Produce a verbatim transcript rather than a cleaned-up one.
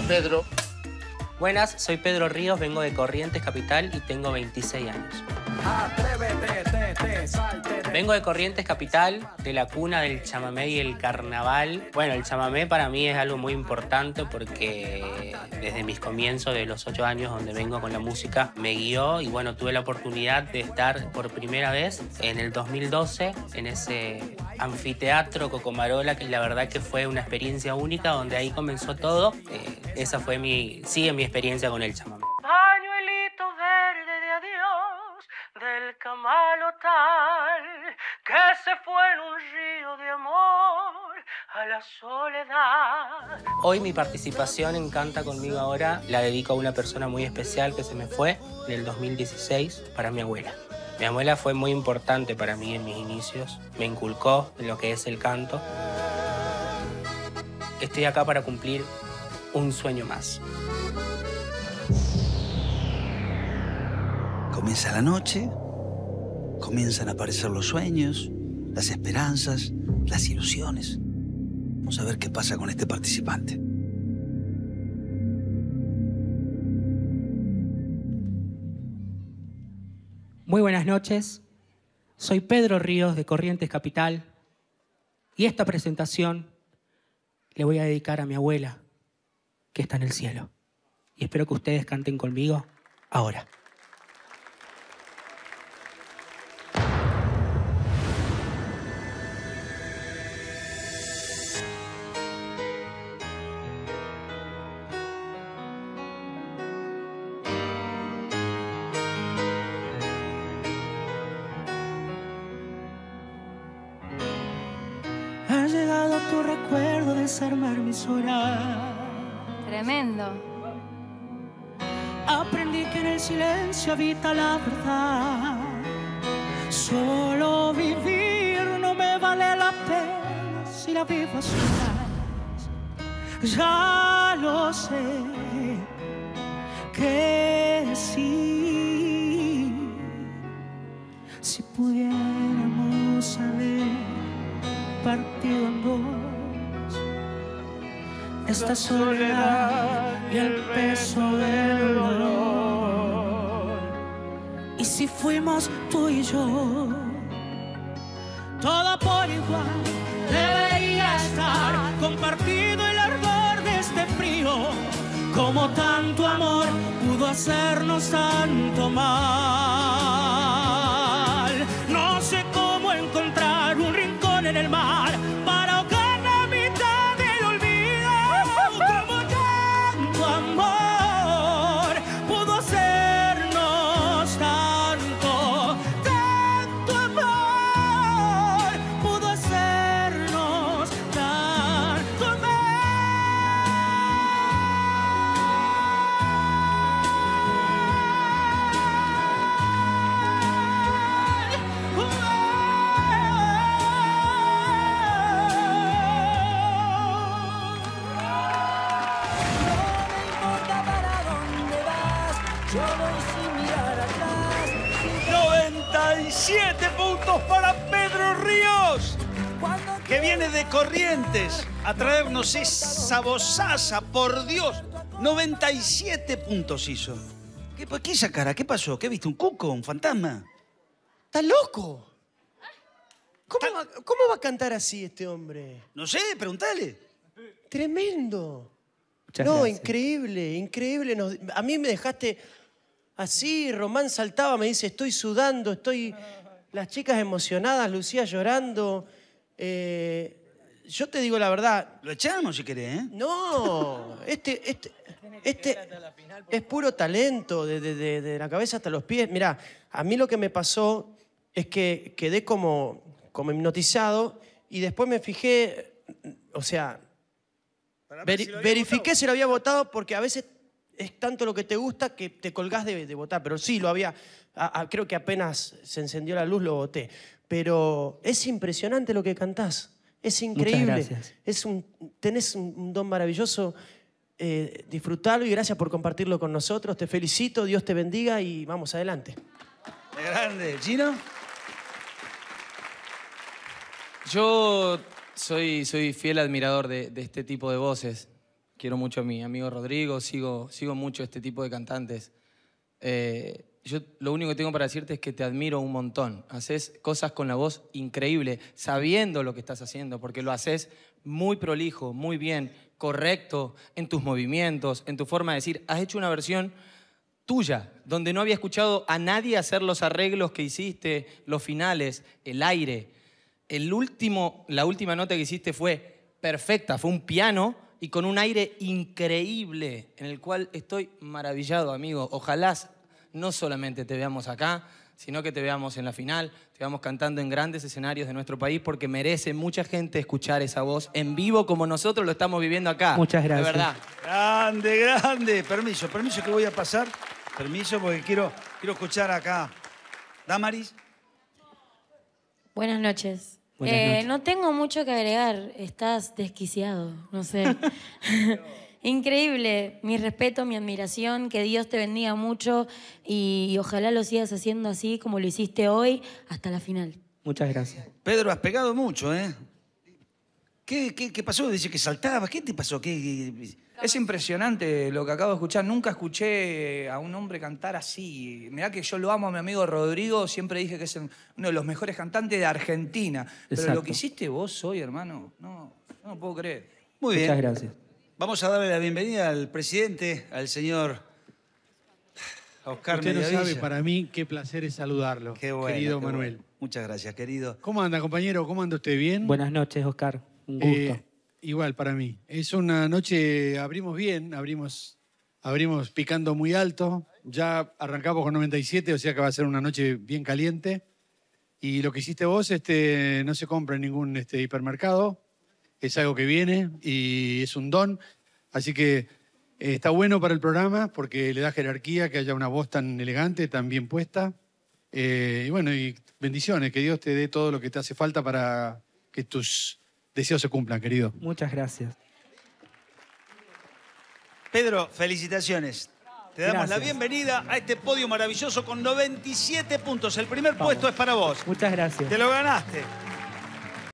Pedro. Buenas, soy Pedro Ríos, vengo de Corrientes Capital y tengo veintiséis años. Atrévete, te, te, salte, te. Vengo de Corrientes Capital, de la cuna del chamamé y el carnaval. Bueno, el chamamé para mí es algo muy importante porque desde mis comienzos de los ocho años donde vengo con la música me guió y bueno, tuve la oportunidad de estar por primera vez en el dos mil doce en ese anfiteatro Cocomarola, que la verdad que fue una experiencia única donde ahí comenzó todo. Eh, esa fue mi, sigue mi experiencia con el chamamé. Pañuelito verde de adiós del camalotal que se fue en un río de amor a la soledad. Hoy mi participación en Canta Conmigo Ahora la dedico a una persona muy especial que se me fue en el dos mil dieciséis, para mi abuela. Mi abuela fue muy importante para mí en mis inicios, me inculcó en lo que es el canto. Estoy acá para cumplir un sueño más. Comienza la noche, comienzan a aparecer los sueños, las esperanzas, las ilusiones. Vamos a ver qué pasa con este participante. Muy buenas noches, soy Pedro Ríos de Corrientes Capital y esta presentación le voy a dedicar a mi abuela, que está en el cielo. Y espero que ustedes canten conmigo ahora. Ha llegado tu recuerdo de desarmar mi soledad. Tremendo. Aprendí que en el silencio habita la verdad. Solo vivir no me vale la pena si la vivo a solas. Ya lo sé que sí. Si pudiéramos haber partido en dos esta soledad y el peso del dolor. Y si fuimos tú y yo, todo por igual debería estar compartido el ardor de este frío. Como tanto amor pudo hacernos tanto mal. No sé cómo encontrar un rincón en el mar para ahogar la mitad del olvido. Como tanto amor pudo hacernos tanto, tanto amor pudo hacernos tanto mal. noventa y siete puntos para Pedro Ríos, que viene de Corrientes a traernos esa bozaza, por Dios. noventa y siete puntos hizo. ¿Qué, ¿Qué esa cara? ¿Qué pasó? ¿Qué viste? ¿Un cuco? ¿Un fantasma? ¿Estás loco? ¿Cómo va, ¿Cómo va a cantar así este hombre? No sé, preguntale. Tremendo. Muchas no, gracias. increíble, increíble. Nos- a mí me dejaste así, Román saltaba, me dice, estoy sudando, estoy... Las chicas emocionadas, Lucía llorando. Eh, yo te digo la verdad, Lo echamos si querés, ¿eh? no, este, este, este es puro talento, de, de- de- de la cabeza hasta los pies. Mirá, a mí lo que me pasó es que quedé como, como hipnotizado y después me fijé, o sea, veri- verifiqué si lo había votado porque a veces es tanto lo que te gusta que te colgás de, de votar, pero sí, lo había, a- a- creo que apenas se encendió la luz lo voté. Pero es impresionante lo que cantás, es increíble. Muchas gracias. Es un, tenés un, un don maravilloso, eh, disfrutalo y gracias por compartirlo con nosotros. Te felicito, Dios te bendiga y vamos adelante. De grande. ¿Gino? Yo soy, soy fiel admirador de, de este tipo de voces. quiero mucho a mi amigo Rodrigo, sigo, sigo mucho este tipo de cantantes. Eh, yo lo único que tengo para decirte es que te admiro un montón. Haces cosas con la voz increíble, sabiendo lo que estás haciendo, porque lo haces muy prolijo, muy bien, correcto en tus movimientos, en tu forma de decir. Has hecho una versión tuya, donde no había escuchado a nadie hacer los arreglos que hiciste, los finales, el aire. El último, la última nota que hiciste fue perfecta, fue un piano y con un aire increíble, en el cual estoy maravillado, amigo. Ojalá no solamente te veamos acá, sino que te veamos en la final, te veamos cantando en grandes escenarios de nuestro país, porque merece mucha gente escuchar esa voz en vivo como nosotros lo estamos viviendo acá. Muchas gracias. De verdad. Grande, grande. Permiso, permiso que voy a pasar. Permiso porque quiero, quiero escuchar acá. Damaris. Buenas noches. Buenas Eh, noches. no tengo mucho que agregar. Estás desquiciado, no sé. Increíble. Mi respeto, mi admiración. Que Dios te bendiga mucho y, y ojalá lo sigas haciendo así como lo hiciste hoy hasta la final. Muchas gracias. Pedro, has pegado mucho, ¿eh? ¿Qué, qué, qué pasó? Dice que saltabas. ¿Qué te pasó? ¿Qué, qué- Es impresionante lo que acabo de escuchar. Nunca escuché a un hombre cantar así. Mirá que yo lo amo a mi amigo Rodrigo. Siempre dije que es uno de los mejores cantantes de Argentina. Pero Exacto. lo que hiciste vos hoy, hermano, no, no lo puedo creer. Muy bien. Muchas gracias. Vamos a darle la bienvenida al presidente, al señor Oscar Usted no Mediavilla. sabe para mí qué placer es saludarlo, Qué bueno, querido qué Manuel. bueno. Muchas gracias, querido. ¿Cómo anda, compañero? ¿Cómo anda usted? ¿Bien? Buenas noches, Oscar. Un gusto. Eh, igual para mí. Es una noche, abrimos bien, abrimos, abrimos picando muy alto. Ya arrancamos con noventa y siete, o sea que va a ser una noche bien caliente. Y lo que hiciste vos este, no se compra en ningún este, hipermercado. Es algo que viene y es un don. Así que eh, está bueno para el programa porque le da jerarquía que haya una voz tan elegante, tan bien puesta. Eh, y bueno, y bendiciones, que Dios te dé todo lo que te hace falta para que tus deseos se cumplan, querido. Muchas gracias. Pedro, felicitaciones. Te damos Gracias. la bienvenida a este podio maravilloso con noventa y siete puntos. El primer puesto es para vos. Muchas gracias. Te lo ganaste.